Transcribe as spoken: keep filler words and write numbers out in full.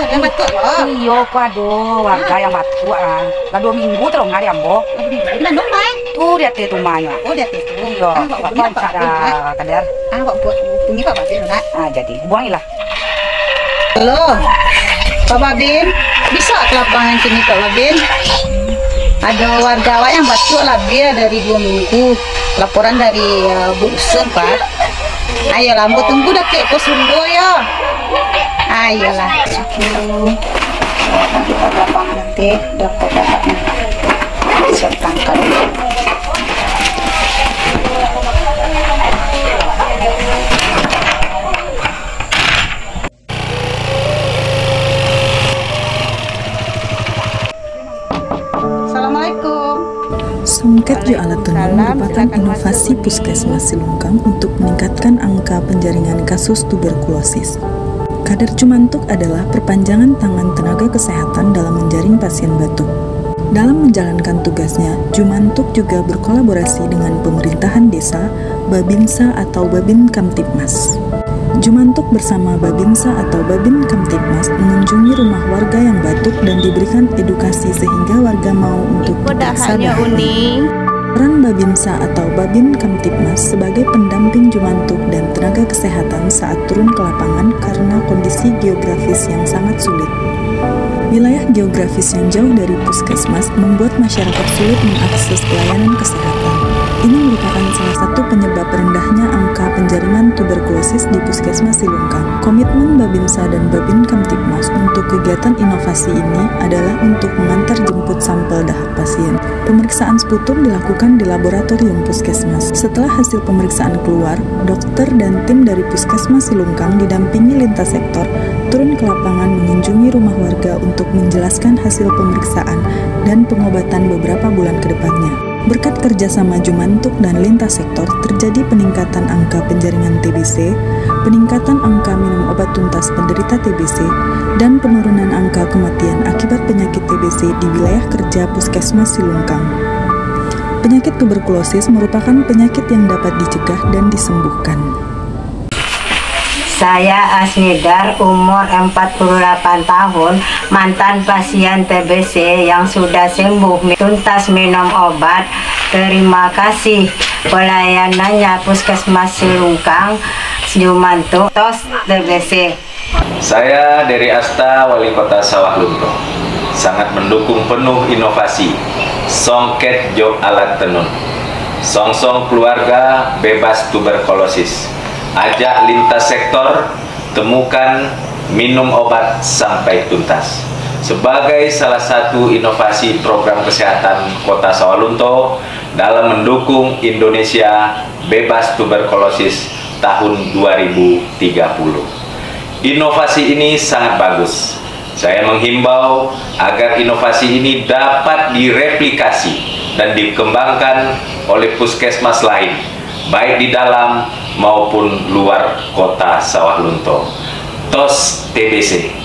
warga batuk loh. Iya, kok ada warga yang batuk ah. Lah dua minggu terus nggak ada mbok. Bulan dong, Mai. Tuh dia tuh rumahnya. Oh, dia itu. Iya, Pak Ban ada kadar. Ah, kok buat bunyi Pak Babin, Nak? Ah, jadi buangilah. Halo, Pak Babin. Bisa ke lapangan sini, Pak Babin? Ada warga awak yang batuk lah dia dari dua minggu. Laporan dari uh, Bu Usun, Pak. Ayolah, mau tunggu dah ke pos Rundo ya. Ayolah. Nanti pada lapangan nanti dapat dapatnya. Bisa tangkap. Assalamualaikum. Songket Jo Alat Tenun merupakan inovasi Puskesmas Silungkang untuk meningkatkan angka penjaringan kasus tuberkulosis. Kader Jumantuk adalah perpanjangan tangan tenaga kesehatan dalam menjaring pasien batuk. Dalam menjalankan tugasnya, Jumantuk juga berkolaborasi dengan pemerintahan desa, Babinsa atau Babin Kamtibmas. Jumantuk bersama Babinsa atau Babin Kamtibmas mengunjungi rumah warga yang batuk dan diberikan edukasi sehingga warga mau untuk diperiksa. Peran Babinsa atau Babin Kamtibmas sebagai pendamping Jumantuk dan tenaga kesehatan saat turun ke lapangan karena kondisi geografis yang sangat sulit. Wilayah geografis yang jauh dari puskesmas membuat masyarakat sulit mengakses pelayanan kesehatan. Ini merupakan salah satu penyebab rendahnya angka penjaringan tuberkulosis di Puskesmas Silungkang. Komitmen Babinsa dan Babin Kamtibmas untuk kegiatan inovasi ini adalah untuk mengantar jemput sampel dahak pasien. Pemeriksaan sputum dilakukan di laboratorium Puskesmas. Setelah hasil pemeriksaan keluar, dokter dan tim dari Puskesmas Silungkang didampingi lintas sektor turun ke lapangan mengunjungi rumah warga untuk menjelaskan hasil pemeriksaan dan pengobatan beberapa bulan ke depannya. Berkat kerjasama Jumantuk dan lintas sektor, terjadi peningkatan angka penjaringan T B C, peningkatan angka minum obat tuntas penderita T B C, dan penurunan angka kematian akibat penyakit T B C di wilayah kerja Puskesmas Silungkang. Penyakit tuberkulosis merupakan penyakit yang dapat dicegah dan disembuhkan. Saya Asnidar, umur empat puluh delapan tahun, mantan pasien T B C yang sudah sembuh tuntas minum obat. Terima kasih pelayanannya Puskesmas Silungkang, Jumantuk, tos T B C. Saya dari Asta, Wali Kota Sawah Lunto, sangat mendukung penuh inovasi Songket Jo Alat Tenun, Song-song keluarga bebas tuberkulosis. Ajak lintas sektor, temukan, minum obat sampai tuntas. Sebagai salah satu inovasi program kesehatan Kota Sawalunto dalam mendukung Indonesia bebas tuberkulosis tahun dua ribu tiga puluh. Inovasi ini sangat bagus. Saya menghimbau agar inovasi ini dapat direplikasi dan dikembangkan oleh puskesmas lain, baik di dalam maupun luar Kota Sawah Lunto. Tos T B C.